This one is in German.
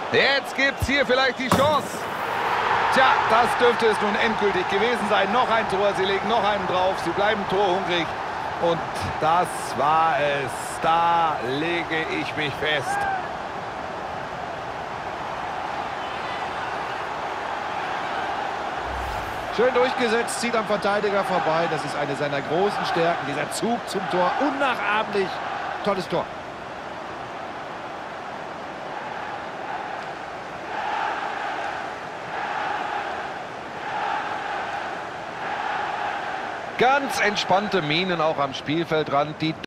Jetzt gibt's hier vielleicht die Chance. Tja, das dürfte es nun endgültig gewesen sein. Noch ein Tor, sie legen noch einen drauf, sie bleiben torhungrig. Und das war es. Da lege ich mich fest. Schön durchgesetzt, zieht am Verteidiger vorbei. Das ist eine seiner großen Stärken. Dieser Zug zum Tor, unnachahmlich. Tolles Tor. Ganz entspannte Minen auch am Spielfeldrand. Die